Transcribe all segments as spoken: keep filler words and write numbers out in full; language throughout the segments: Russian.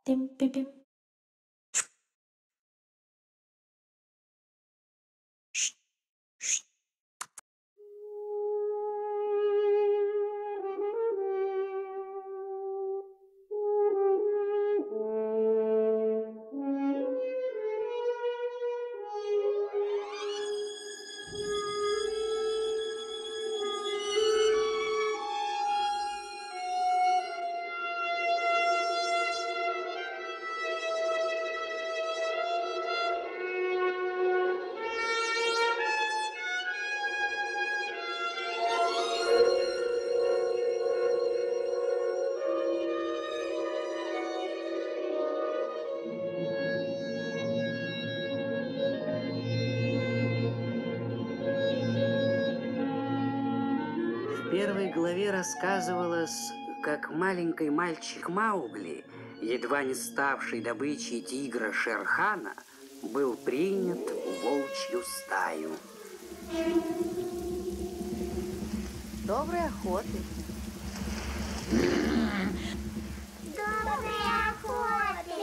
Тим-пи-пим. В первой главе рассказывалось, как маленький мальчик Маугли, едва не ставший добычей тигра Шерхана, был принят в волчью стаю. Доброй охоты. Доброй охоты.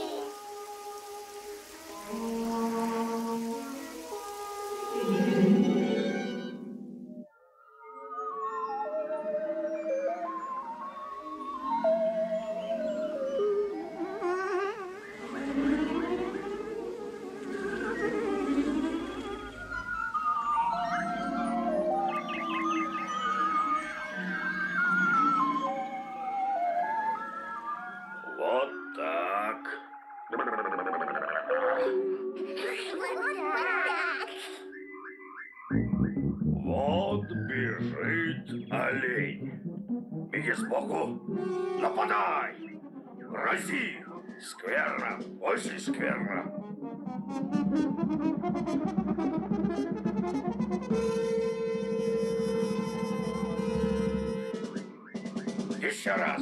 Вот так. Вот бежит олень. Беги сбоку, нападай, грози. Скверно, очень скверно. Еще раз.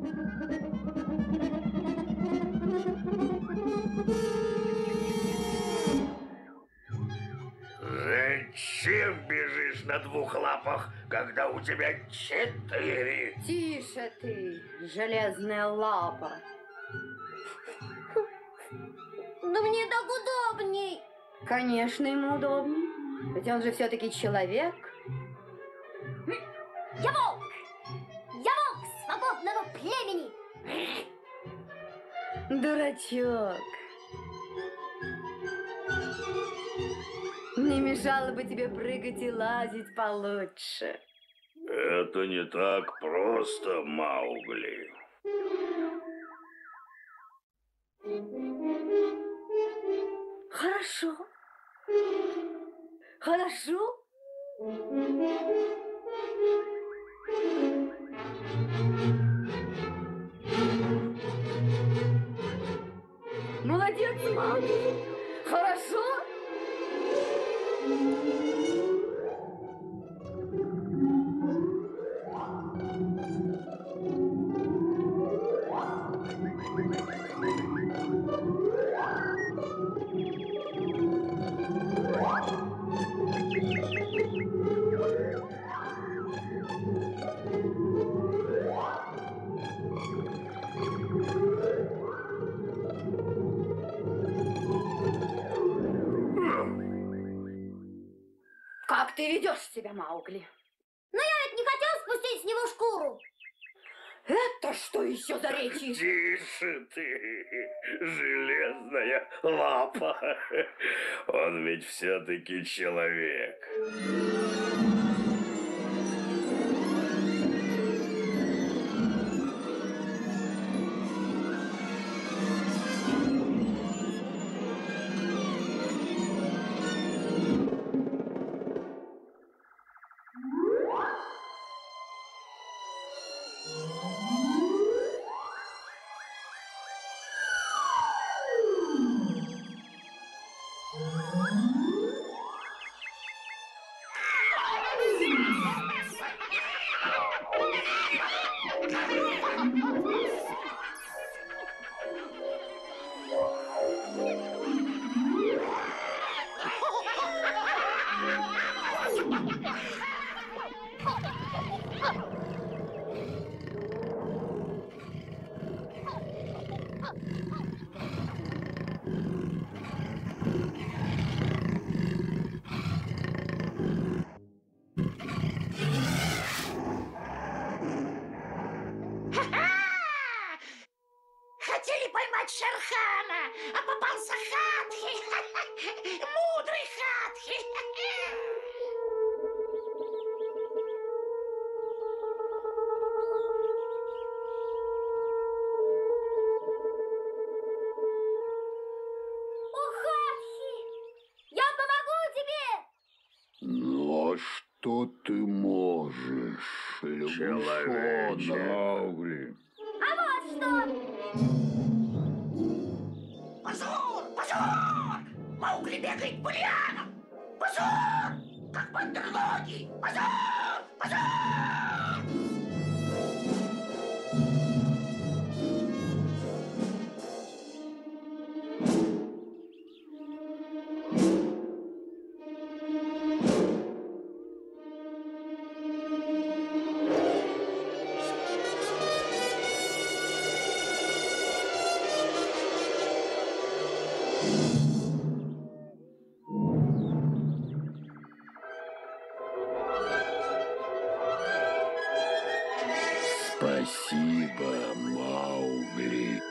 Зачем бежишь на двух лапах, когда у тебя четыре? Тише ты, железная лапа. Но мне так удобней. Конечно, ему удобнее. Ведь он же все-таки человек. Я волк. Я волк свободного племени. Дурачок. Не мешало бы тебе прыгать и лазить получше. Это не так просто, Маугли. Хорошо. Хорошо. Молодец, Маугли. Хорошо. Как ты ведешь себя, Маугли? Но я ведь не хотел спустить с него шкуру. Это что еще за речи? Тише ты, железная лапа. Он ведь все-таки человек. хотели поймать Шерхана, а попался Хатхи. Мудрый Хатхи. Ну, а что ты можешь, Человече. Маугли? А вот что! Позор, позор! Маугли бегает по лианам! Позор! Как бандерлоги! Позор, позор! Спасибо, Маугли.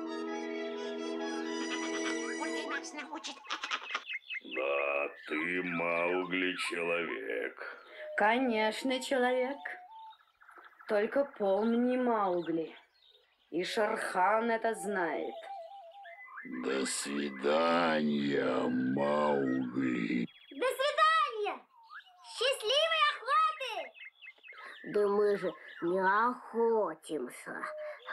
Он нас научит. Да, ты, Маугли, человек. Конечно, человек. Только помни, Маугли. И Шерхан это знает. До свидания, Маугли. До свидания! Счастливой охоты! Да мы же не охотимся.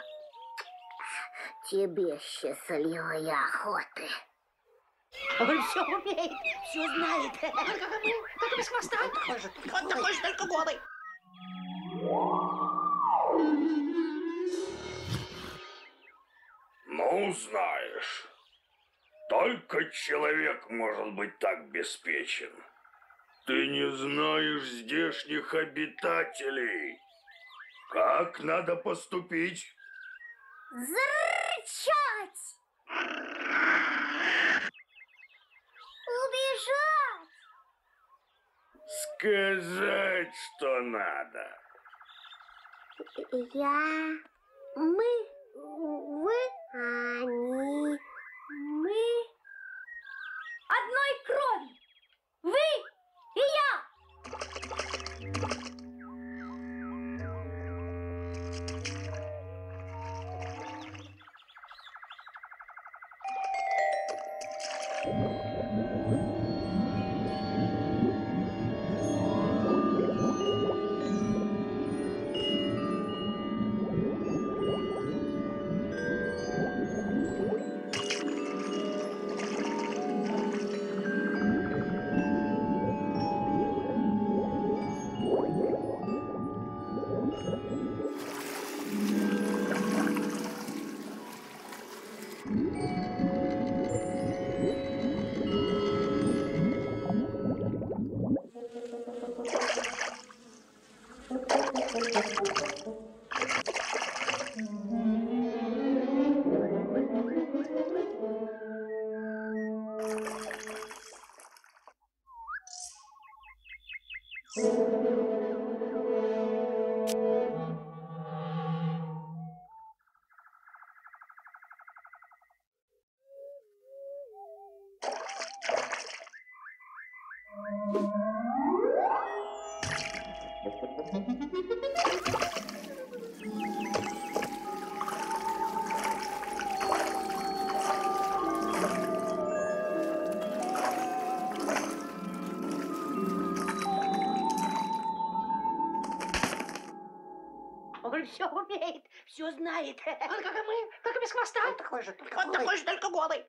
Тебе счастливой охоты. Он все умеет, все знает. Только мы, только без хвоста. Он такой же, он такой же, только голый. Ну, знаешь, только человек может быть так беспечен. Ты не знаешь здешних обитателей. Как надо поступить? Зарычать! Убежать! Сказать, что надо. Я, мы, вы, они, Мы одной крови! Вы и я! Он все умеет, все знает. Он как и мы, только без хвоста. Он такой же, только он голый. такой же, только голый.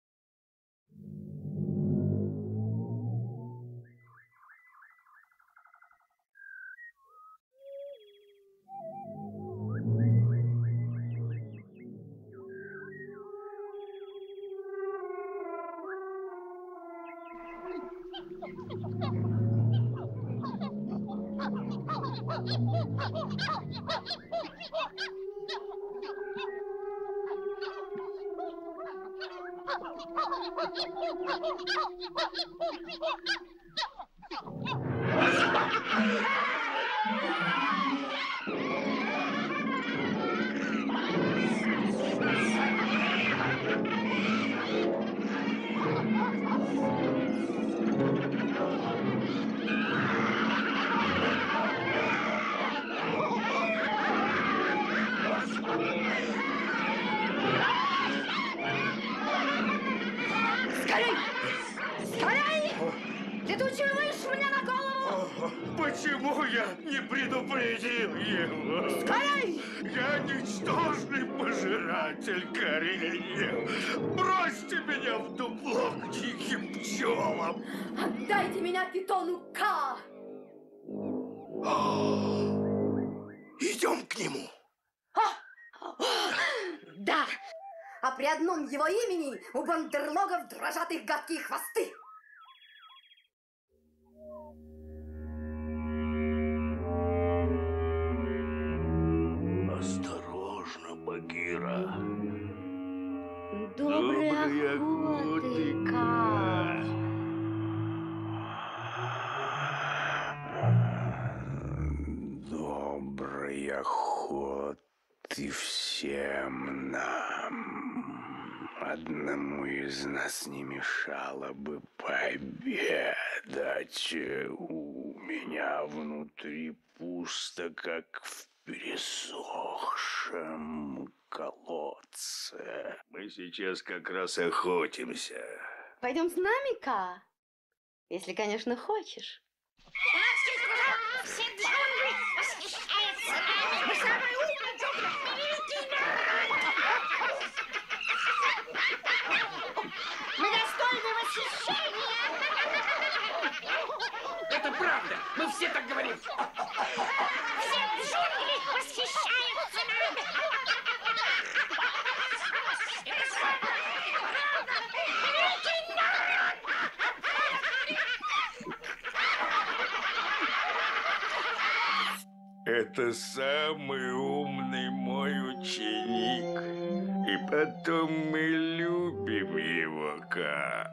Скорей! Скорей! Летучая мышь мне на голову! Почему я не предупредил его? Скорей! Я ничтожный пожиратель кореньев. Бросьте меня в дупло к диким пчелам. Отдайте меня питону К! Идем к нему. Да! А при одном его имени у бандерлогов дрожат их гадкие хвосты! Осторожно, Багира. Доброй Доброй охоты, охоты, Ка! Доброй охоты всем нам. Одному из нас не мешало бы пообедать. У меня внутри пусто, как в пересохшем колодце. Мы сейчас как раз охотимся. Пойдем с нами, Ка? Если, конечно, хочешь. Все джунгли восхищаются нами. Мы самые умные джунгли в мире. Мы достойны восхищения. Это правда. Мы все так говорим. Все джунгли восхищаются нами. Это правда. Великий народ. Это самый умный мой ученик. И потом мы любим его, Ка.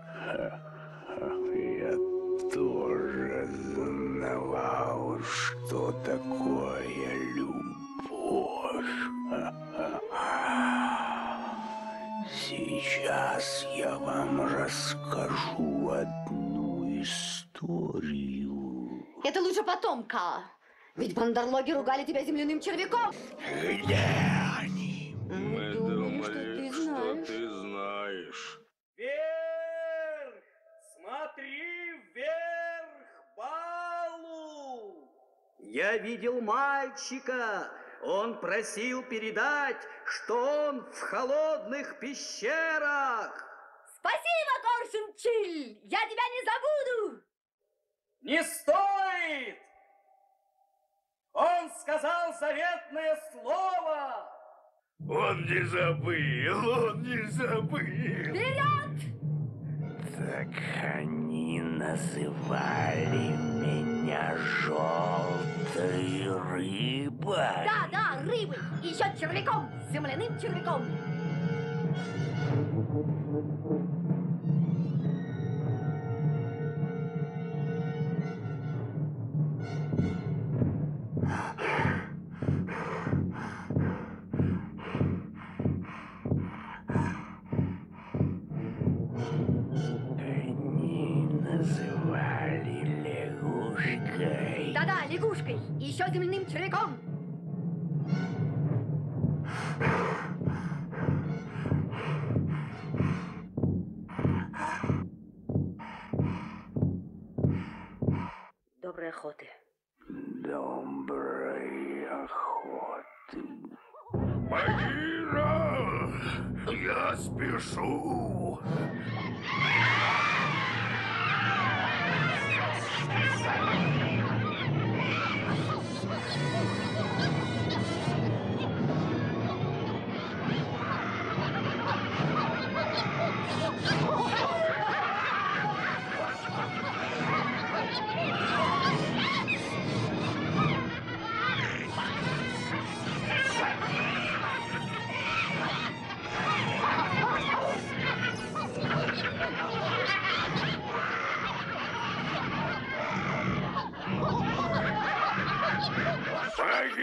Я тоже знал, что такое любовь. Сейчас я вам расскажу одну историю. Это лучше потом, Ка. Ведь бандерлоги ругали тебя земляным червяком. Где они? Мы думали, что ты знаешь. Вверх! Смотри вверх, Балу! Я видел мальчика. Он просил передать, что он в холодных пещерах. Спасибо, Коршунчиль! Я тебя не забуду! Не стоит! Он сказал заветное слово. Он не забыл, он не забыл. Вперед! Так они называли меня желтой рыбой. Да, да, рыбой. И еще червяком, земляным червяком. Называли лягушкой. Да-да, лягушкой. И еще земляным червяком. Доброй охоты. Доброй охоты. Багира, я спешу.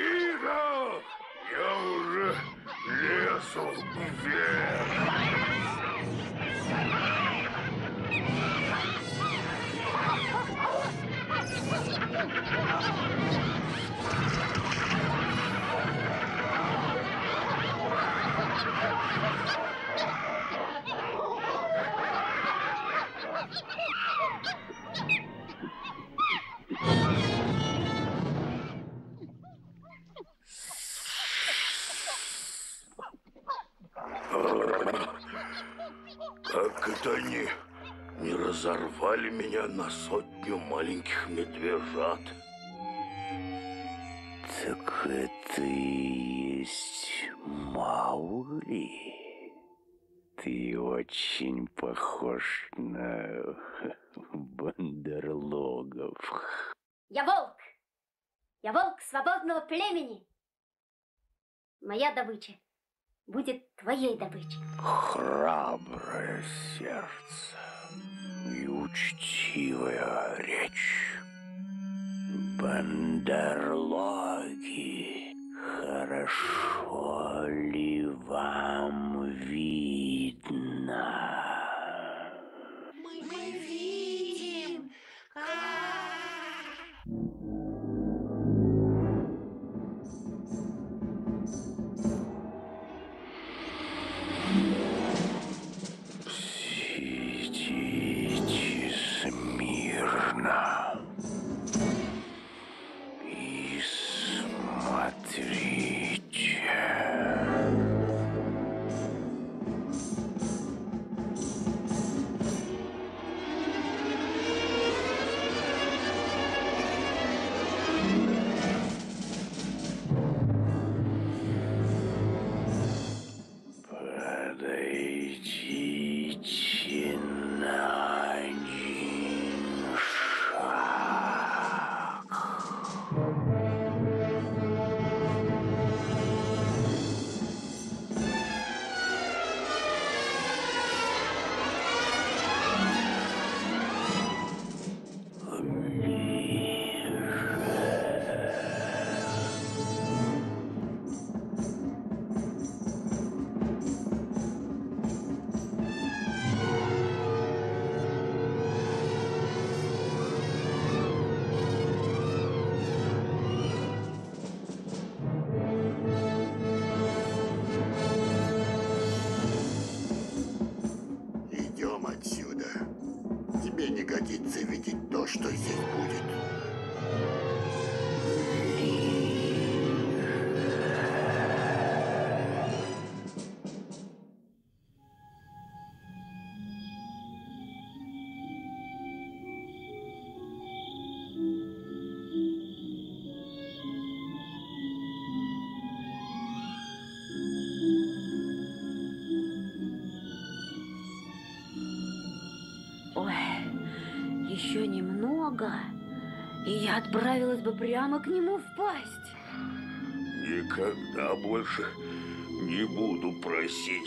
Багира, я уже лезу вверх. Как это они не разорвали меня на сотню маленьких медвежат? Так это и есть Маугли? Ты очень похож на бандерлогов. Я волк. Я волк свободного племени. Моя добыча будет твоей добычей. Храброе сердце и учтивая речь. Бандерлоги, хорошо ли вам видно? Мы, мы видим, Сидите смирно и смотрите. Подойдите на один шаг. Идем отсюда. Тебе не годится видеть то, что здесь будет. Ой, еще немного, и я отправилась бы прямо к нему в пасть. Никогда больше не буду просить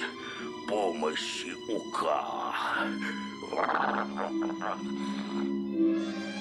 помощи у Ка.